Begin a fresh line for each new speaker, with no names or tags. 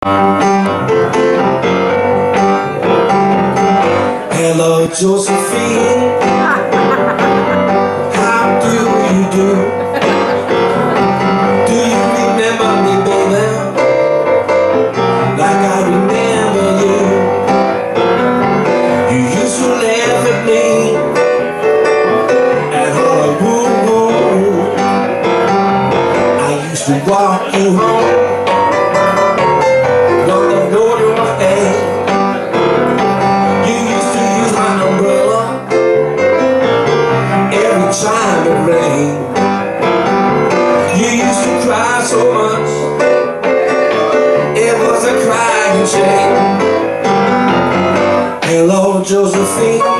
Hello, Josephine. How do you do? Do you remember me, baby? Like I remember you. You used to laugh at me and holler woo woo. I used to walk you home. Time it rain. You used to cry so much, it was a crying shame. Hello, Josephine.